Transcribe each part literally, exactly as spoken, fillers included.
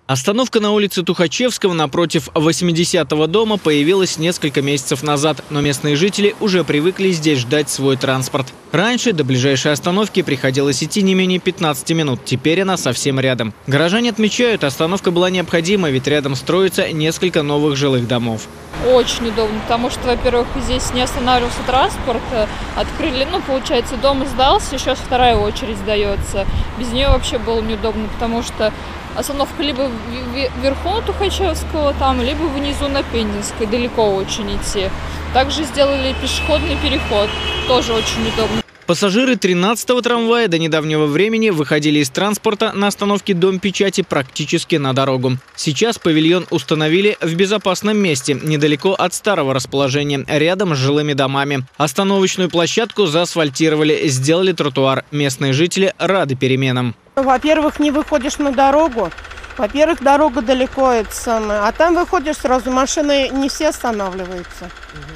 Остановка на улице Тухачевского напротив восьмидесятого дома появилась несколько месяцев назад, но местные жители уже привыкли здесь ждать свой транспорт. Раньше до ближайшей остановки приходилось идти не менее пятнадцати минут, теперь она совсем рядом. Горожане отмечают, остановка была необходима, ведь рядом строится несколько новых жилых домов. Очень удобно, потому что, во-первых, здесь не останавливался транспорт, открыли, ну, получается, дом сдался, сейчас вторая очередь сдается. Без нее вообще было неудобно, потому что остановка либо вверху на Тухачевского, там, либо внизу на Пензенской, далеко очень идти. Также сделали пешеходный переход, тоже очень удобно. Пассажиры тринадцатого трамвая до недавнего времени выходили из транспорта на остановке Дом печати практически на дорогу. Сейчас павильон установили в безопасном месте, недалеко от старого расположения, рядом с жилыми домами. Остановочную площадку заасфальтировали, сделали тротуар. Местные жители рады переменам. Во-первых, не выходишь на дорогу. Во-первых, дорога далеко, это самое. А там выходишь сразу, машины не все останавливаются.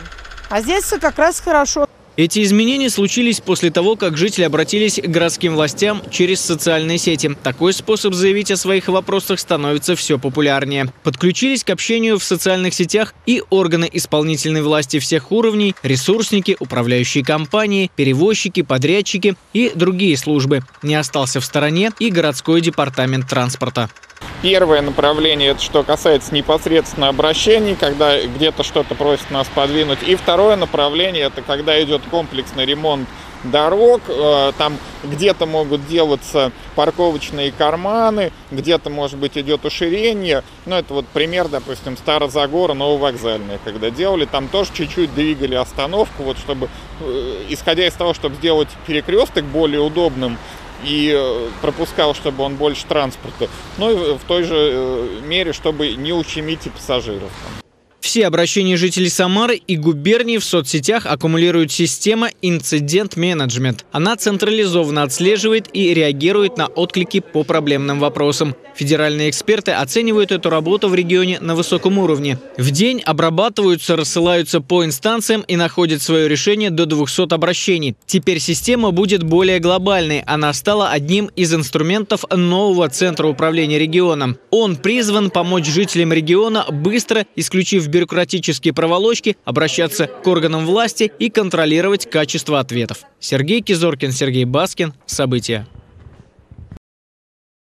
А здесь как раз хорошо. Эти изменения случились после того, как жители обратились к городским властям через социальные сети. Такой способ заявить о своих вопросах становится все популярнее. Подключились к общению в социальных сетях и органы исполнительной власти всех уровней, ресурсники, управляющие компании, перевозчики, подрядчики и другие службы. Не остался в стороне и городской департамент транспорта. Первое направление – это что касается непосредственно обращений, когда где-то что-то просят нас подвинуть. И второе направление – это когда идет комплексный ремонт дорог. Там где-то могут делаться парковочные карманы, где-то, может быть, идет уширение. Ну, это вот пример, допустим, Старозагора, Нововокзальная, когда делали. Там тоже чуть-чуть двигали остановку, вот чтобы, исходя из того, чтобы сделать перекресток более удобным, и пропускал, чтобы он больше транспорта, ну и в той же мере, чтобы не ущемить и пассажиров. Все обращения жителей Самары и губернии в соцсетях аккумулирует система «Инцидент-менеджмент». Она централизованно отслеживает и реагирует на отклики по проблемным вопросам. Федеральные эксперты оценивают эту работу в регионе на высоком уровне. В день обрабатываются, рассылаются по инстанциям и находят свое решение до двухсот обращений. Теперь система будет более глобальной. Она стала одним из инструментов нового центра управления регионом. Он призван помочь жителям региона быстро, исключив бюрократические проволочки, обращаться к органам власти и контролировать качество ответов. Сергей Кизоркин, Сергей Баскин. События.